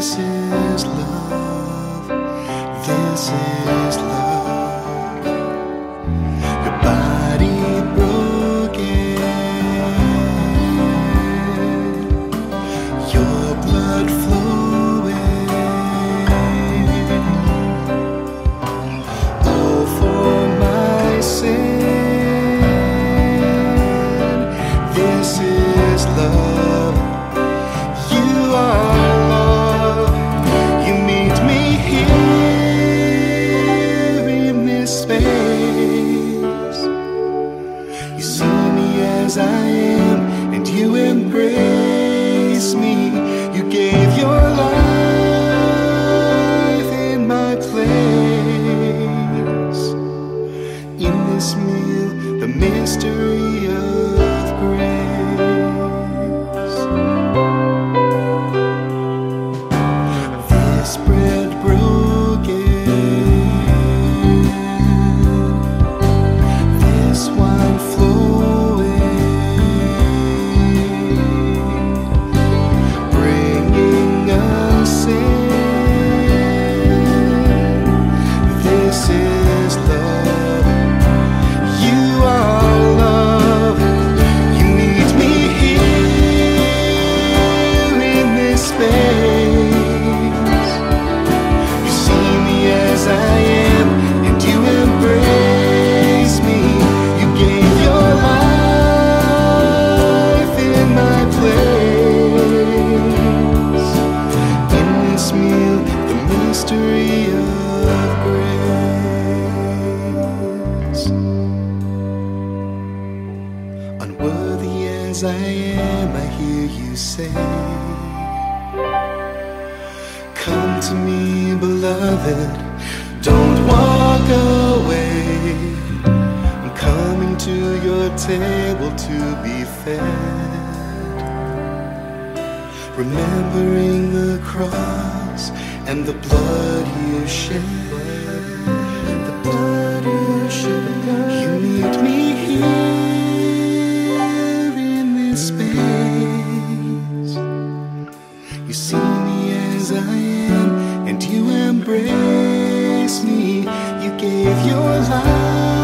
This is love. This is love. Your body broken, your blood flowing, all for my sin. This is love. You are love. You meet me here in this space. You see me as I am, and you embrace me. You gave your life in my place. In this meal, the mystery of grace. This bread broken, this wine flowing, bringing us in. This is love. You are love. You meet me here in this space. You see me as I am, and you embrace me. You gave your life in my place. In this meal, the mystery of grace. Unworthy as I am, I hear you say, come to me, beloved, don't walk away. I'm coming to your table to be fed, remembering the cross and the blood you shed. The blood you shed. You meet me here in this space. You see me as I am, and you embrace me. You gave your life